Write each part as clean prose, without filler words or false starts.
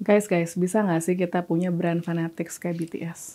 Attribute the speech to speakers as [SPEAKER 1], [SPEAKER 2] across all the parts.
[SPEAKER 1] Guys, bisa nggak sih kita punya brand fanatics kayak BTS?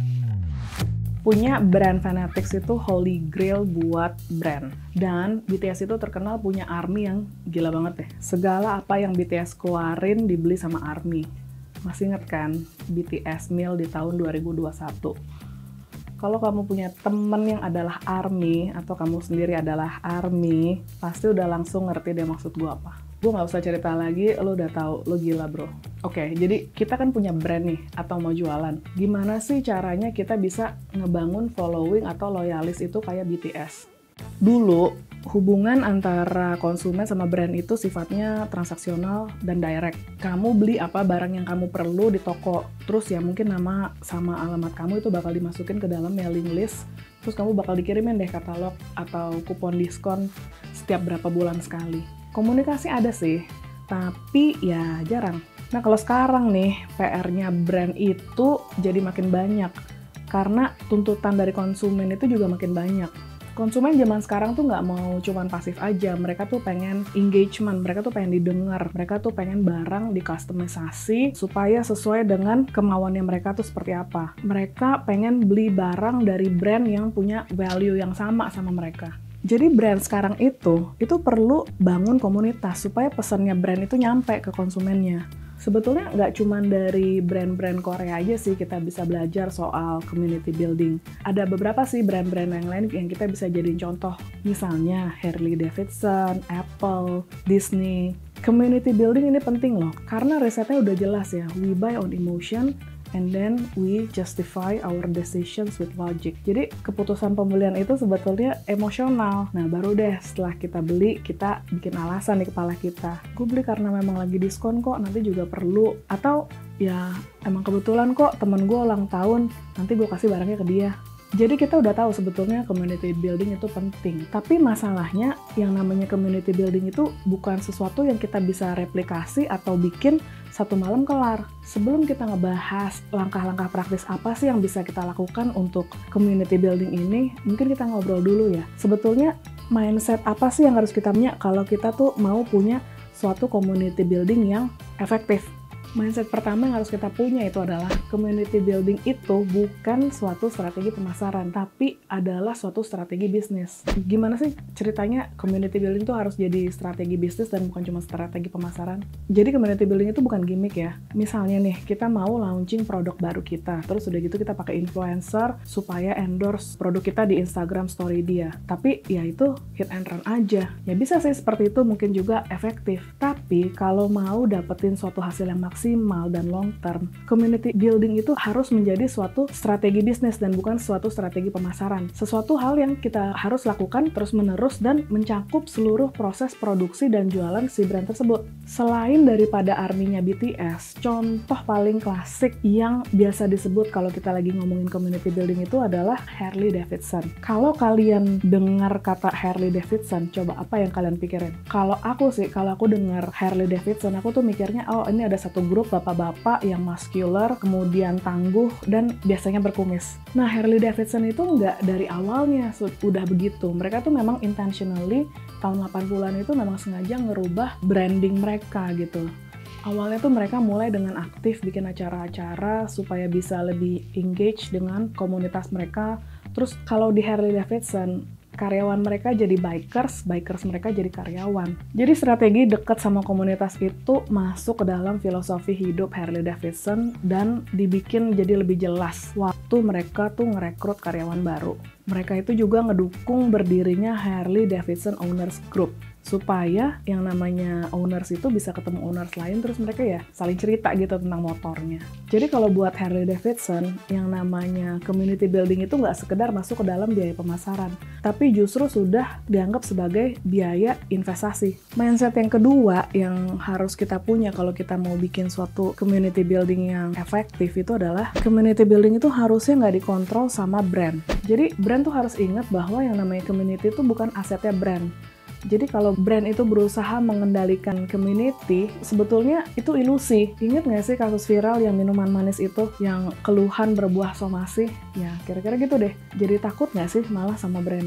[SPEAKER 1] Punya brand fanatics itu holy grail buat brand. Dan BTS itu terkenal punya ARMY yang gila banget deh. Segala apa yang BTS keluarin dibeli sama ARMY. Masih inget kan BTS meal di tahun 2021? Kalau kamu punya temen yang adalah ARMY, atau kamu sendiri adalah ARMY, pasti udah langsung ngerti deh maksud gue apa. Gue gak usah cerita lagi, lo udah tahu, lo gila bro. Oke, jadi kita kan punya brand nih, atau mau jualan. Gimana sih caranya kita bisa ngebangun following atau loyalis itu kayak BTS? Dulu, hubungan antara konsumen sama brand itu sifatnya transaksional dan direct. Kamu beli apa barang yang kamu perlu di toko, terus ya mungkin nama sama alamat kamu itu bakal dimasukin ke dalam mailing list, terus kamu bakal dikirimin deh katalog atau kupon diskon setiap berapa bulan sekali. Komunikasi ada sih, tapi ya jarang. Nah kalau sekarang nih, PR-nya brand itu jadi makin banyak, karena tuntutan dari konsumen itu juga makin banyak. Konsumen zaman sekarang tuh nggak mau cuman pasif aja, mereka tuh pengen engagement, mereka tuh pengen didengar, mereka tuh pengen barang dikustomisasi supaya sesuai dengan kemauannya mereka tuh seperti apa. Mereka pengen beli barang dari brand yang punya value yang sama mereka. Jadi brand sekarang itu perlu bangun komunitas supaya pesannya brand itu nyampe ke konsumennya. Sebetulnya nggak cuma dari brand-brand Korea aja sih kita bisa belajar soal community building. Ada beberapa sih brand-brand yang lain yang kita bisa jadiin contoh. Misalnya Harley Davidson, Apple, Disney. Community building ini penting loh, karena risetnya udah jelas ya, we buy on emotion, and then we justify our decisions with logic. Jadi keputusan pembelian itu sebetulnya emosional. Nah baru deh setelah kita beli, kita bikin alasan di kepala kita. Gue beli karena memang lagi diskon kok, nanti juga perlu. Atau ya emang kebetulan kok temen gue ulang tahun, nanti gue kasih barangnya ke dia. Jadi kita udah tahu sebetulnya community building itu penting. Tapi masalahnya yang namanya community building itu bukan sesuatu yang kita bisa replikasi atau bikin satu malam kelar. Sebelum kita ngebahas langkah-langkah praktis apa sih yang bisa kita lakukan untuk community building ini, mungkin kita ngobrol dulu ya. Sebetulnya mindset apa sih yang harus kita punya kalau kita tuh mau punya suatu community building yang efektif? Mindset pertama yang harus kita punya itu adalah community building itu bukan suatu strategi pemasaran, tapi adalah suatu strategi bisnis. Gimana sih ceritanya community building itu harus jadi strategi bisnis dan bukan cuma strategi pemasaran? Jadi community building itu bukan gimmick ya. Misalnya nih, kita mau launching produk baru kita, terus udah gitu kita pakai influencer supaya endorse produk kita di Instagram story dia. Tapi ya itu hit and run aja. Ya bisa sih seperti itu, mungkin juga efektif. Tapi kalau mau dapetin suatu hasil yang maksimal dan long term, community building itu harus menjadi suatu strategi bisnis dan bukan suatu strategi pemasaran. Sesuatu hal yang kita harus lakukan terus-menerus dan mencakup seluruh proses produksi dan jualan si brand tersebut. Selain daripada ARMY-nya BTS, contoh paling klasik yang biasa disebut kalau kita lagi ngomongin community building itu adalah Harley Davidson. Kalau kalian dengar kata Harley Davidson, coba apa yang kalian pikirin? Kalau aku dengar Harley Davidson, aku tuh mikirnya, oh ini ada satu grup bapak-bapak yang muscular, kemudian tangguh, dan biasanya berkumis. Nah, Harley Davidson itu nggak dari awalnya udah begitu. Mereka tuh memang intentionally, tahun 80-an itu memang sengaja ngerubah branding mereka gitu. Awalnya tuh mereka mulai dengan aktif bikin acara-acara supaya bisa lebih engage dengan komunitas mereka. Terus kalau di Harley Davidson, karyawan mereka jadi bikers mereka jadi karyawan. Jadi strategi dekat sama komunitas itu masuk ke dalam filosofi hidup Harley Davidson dan dibikin jadi lebih jelas waktu mereka tuh ngerekrut karyawan baru. Mereka itu juga ngedukung berdirinya Harley Davidson Owners Group, supaya yang namanya owners itu bisa ketemu owners lain, terus mereka ya saling cerita gitu tentang motornya. Jadi kalau buat Harley Davidson, yang namanya community building itu nggak sekedar masuk ke dalam biaya pemasaran, tapi justru sudah dianggap sebagai biaya investasi. Mindset yang kedua yang harus kita punya kalau kita mau bikin suatu community building yang efektif itu adalah community building itu harusnya nggak dikontrol sama brand. Jadi brand tuh harus ingat bahwa yang namanya community itu bukan asetnya brand. Jadi kalau brand itu berusaha mengendalikan community, sebetulnya itu ilusi. Ingat nggak sih kasus viral yang minuman manis itu, yang keluhan berbuah somasi? Ya, kira-kira gitu deh. Jadi takut nggak sih malah sama brandnya?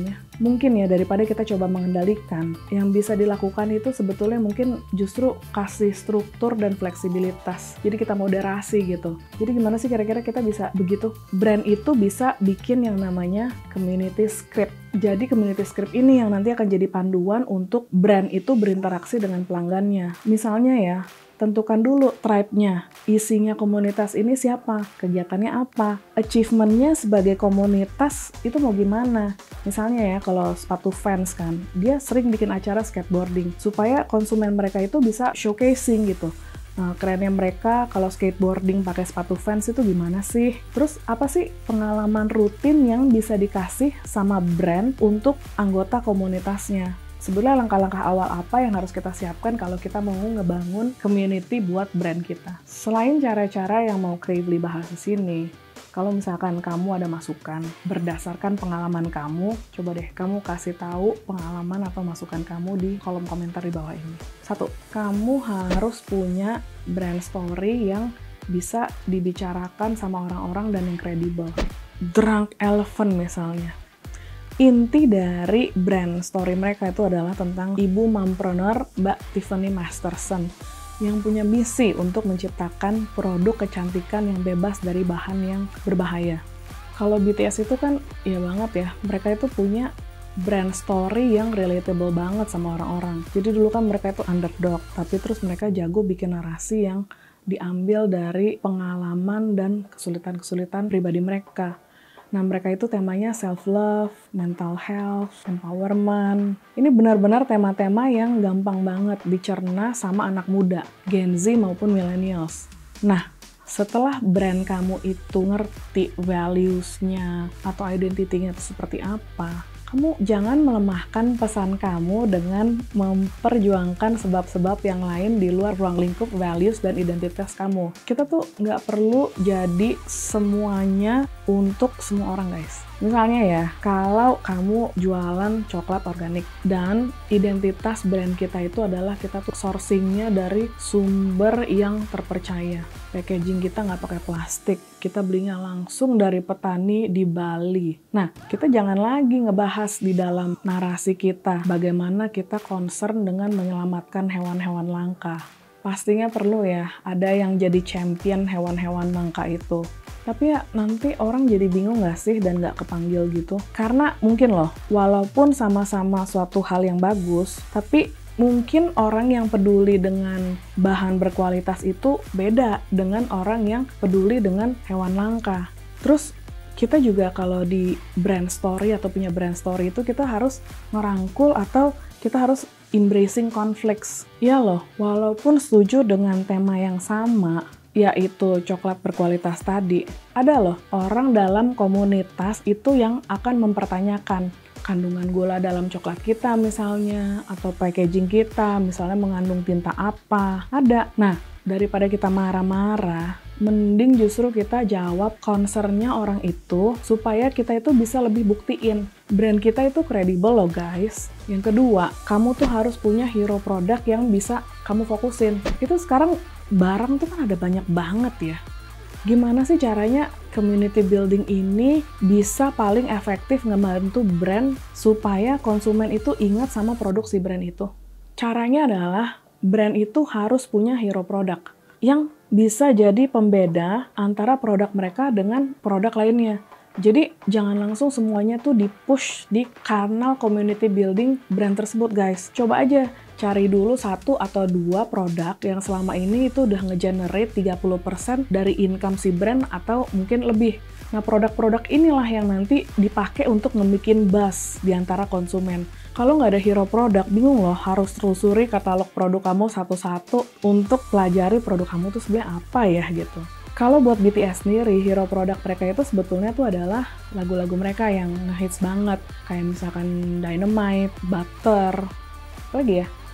[SPEAKER 1] Mungkin ya, daripada kita coba mengendalikan, yang bisa dilakukan itu sebetulnya mungkin justru kasih struktur dan fleksibilitas. Jadi kita moderasi gitu. Jadi gimana sih kira-kira kita bisa begitu? Brand itu bisa bikin yang namanya community script. Jadi community script ini yang nanti akan jadi panduan untuk brand itu berinteraksi dengan pelanggannya. Misalnya ya, tentukan dulu tribe-nya, isinya komunitas ini siapa, kegiatannya apa, achievement-nya sebagai komunitas itu mau gimana. Misalnya ya, kalau sepatu Vans kan, dia sering bikin acara skateboarding, supaya konsumen mereka itu bisa showcasing gitu. Nah, kerennya mereka kalau skateboarding pakai sepatu Vans itu gimana sih? Terus apa sih pengalaman rutin yang bisa dikasih sama brand untuk anggota komunitasnya? Sebenarnya langkah-langkah awal apa yang harus kita siapkan kalau kita mau ngebangun community buat brand kita. Selain cara-cara yang mau Gravely bahas di sini, kalau misalkan kamu ada masukan berdasarkan pengalaman kamu, coba deh kamu kasih tahu pengalaman atau masukan kamu di kolom komentar di bawah ini. 1. Kamu harus punya brand story yang bisa dibicarakan sama orang-orang dan yang kredibel. Drunk Elephant misalnya. Inti dari brand story mereka itu adalah tentang ibu mompreneur Mbak Tiffany Masterson yang punya misi untuk menciptakan produk kecantikan yang bebas dari bahan yang berbahaya. Kalau BTS itu kan ya banget ya, mereka itu punya brand story yang relatable banget sama orang-orang. Jadi dulu kan mereka itu underdog, tapi terus mereka jago bikin narasi yang diambil dari pengalaman dan kesulitan-kesulitan pribadi mereka. Nah, mereka itu temanya self-love, mental health, empowerment. Ini benar-benar tema-tema yang gampang banget dicerna sama anak muda, Gen Z maupun millennials. Nah, setelah brand kamu itu ngerti values-nya atau identity-nya itu seperti apa, kamu jangan melemahkan pesan kamu dengan memperjuangkan sebab-sebab yang lain di luar ruang lingkup values dan identitas kamu. Kita tuh nggak perlu jadi semuanya untuk semua orang, guys. Misalnya ya, kalau kamu jualan coklat organik dan identitas brand kita itu adalah kita tuh sourcing-nya dari sumber yang terpercaya. Packaging kita nggak pakai plastik, kita belinya langsung dari petani di Bali. Nah, kita jangan lagi ngebahas di dalam narasi kita bagaimana kita concern dengan menyelamatkan hewan-hewan langka. Pastinya perlu ya, ada yang jadi champion hewan-hewan langka itu. Tapi ya nanti orang jadi bingung nggak sih dan nggak kepanggil gitu? Karena mungkin loh, walaupun sama-sama suatu hal yang bagus, tapi mungkin orang yang peduli dengan bahan berkualitas itu beda dengan orang yang peduli dengan hewan langka. Terus kita juga kalau di brand story atau punya brand story itu kita harus merangkul atau kita harus embracing conflicts. Ya loh, walaupun setuju dengan tema yang sama, yaitu coklat berkualitas tadi, ada loh orang dalam komunitas itu yang akan mempertanyakan kandungan gula dalam coklat kita misalnya, atau packaging kita misalnya mengandung tinta apa, ada. Nah, daripada kita marah-marah, mending justru kita jawab concern-nya orang itu supaya kita itu bisa lebih buktiin brand kita itu kredibel loh guys. Yang kedua, kamu tuh harus punya hero product yang bisa kamu fokusin. Itu sekarang barang tuh kan ada banyak banget ya. Gimana sih caranya community building ini bisa paling efektif ngebantu brand supaya konsumen itu ingat sama produk si brand itu? Caranya adalah brand itu harus punya hero product yang bisa jadi pembeda antara produk mereka dengan produk lainnya. Jadi jangan langsung semuanya tuh di-push di kanal community building brand tersebut guys. Coba aja cari dulu 1 atau 2 produk yang selama ini itu udah nge-generate 30% dari income si brand atau mungkin lebih. Nah, produk-produk inilah yang nanti dipakai untuk ngebikin buzz di antara konsumen. Kalau nggak ada hero produk, bingung loh harus telusuri katalog produk kamu satu-satu untuk pelajari produk kamu tuh sebenarnya apa ya gitu. Kalau buat BTS sendiri, hero produk mereka itu sebetulnya tuh adalah lagu-lagu mereka yang ngehits banget. Kayak misalkan Dynamite, Butter, apa lagi ya?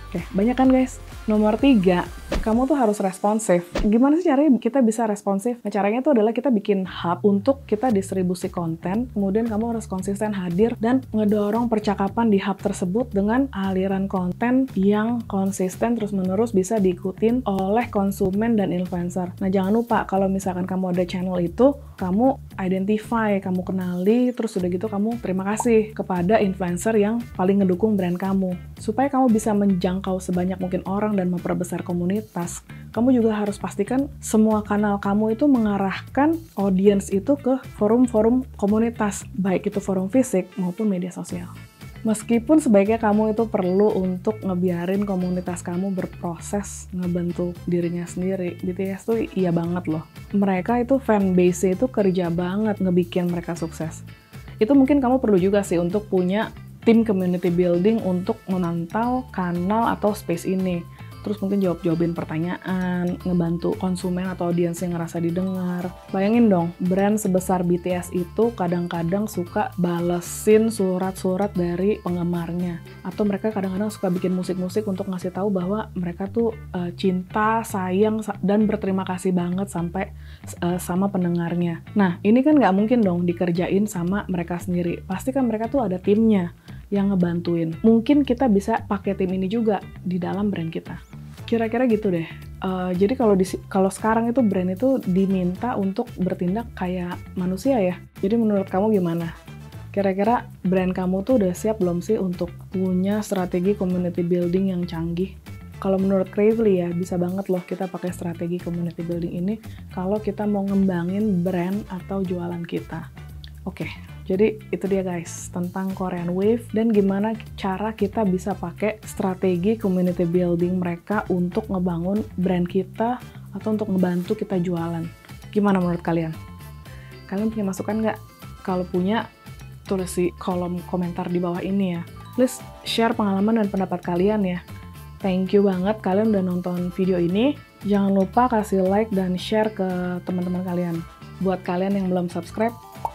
[SPEAKER 1] Oke, banyak kan guys? Nomor 3, kamu tuh harus responsif. Gimana sih caranya kita bisa responsif? Nah, caranya tuh adalah kita bikin hub untuk kita distribusi konten, kemudian kamu harus konsisten hadir dan ngedorong percakapan di hub tersebut dengan aliran konten yang konsisten terus-menerus bisa diikutin oleh konsumen dan influencer. Nah, jangan lupa kalau misalkan kamu ada channel itu, kamu identify, kamu kenali, terus udah gitu kamu terima kasih kepada influencer yang paling ngedukung brand kamu. Supaya kamu bisa menjangkau sebanyak mungkin orang dan memperbesar komunitas, kamu juga harus pastikan semua kanal kamu itu mengarahkan audiens itu ke forum-forum komunitas, baik itu forum fisik maupun media sosial. Meskipun sebaiknya kamu itu perlu untuk ngebiarin komunitas kamu berproses ngebentuk dirinya sendiri, BTS tuh iya banget loh. Mereka itu fanbase itu kerja banget ngebikin mereka sukses. Itu mungkin kamu perlu juga sih untuk punya tim community building untuk memantau kanal atau space ini. Terus mungkin jawab-jawabin pertanyaan, ngebantu konsumen atau audiens yang ngerasa didengar. Bayangin dong, brand sebesar BTS itu kadang-kadang suka balesin surat-surat dari penggemarnya. Atau mereka kadang-kadang suka bikin musik-musik untuk ngasih tahu bahwa mereka tuh cinta, sayang, dan berterima kasih banget sampai sama pendengarnya. Nah, ini kan nggak mungkin dong dikerjain sama mereka sendiri. Pasti kan mereka tuh ada timnya yang ngebantuin. Mungkin kita bisa pakai tim ini juga di dalam brand kita. Kira-kira gitu deh. Jadi kalau sekarang itu brand itu diminta untuk bertindak kayak manusia ya. Jadi menurut kamu gimana? Kira-kira brand kamu tuh udah siap belum sih untuk punya strategi community building yang canggih? Kalau menurut Gravely ya, bisa banget loh kita pakai strategi community building ini kalau kita mau ngembangin brand atau jualan kita. Oke, jadi itu dia guys, tentang Korean Wave dan gimana cara kita bisa pakai strategi community building mereka untuk ngebangun brand kita atau untuk ngebantu kita jualan. Gimana menurut kalian? Kalian punya masukan nggak? Kalau punya, tulis di kolom komentar di bawah ini ya. Please share pengalaman dan pendapat kalian ya. Thank you banget kalian udah nonton video ini. Jangan lupa kasih like dan share ke teman-teman kalian. Buat kalian yang belum subscribe,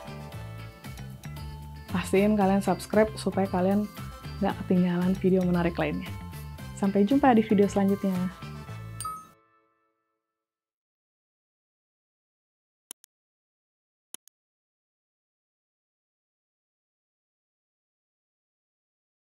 [SPEAKER 1] pastiin kalian subscribe supaya kalian nggak ketinggalan video menarik lainnya. Sampai jumpa di video selanjutnya.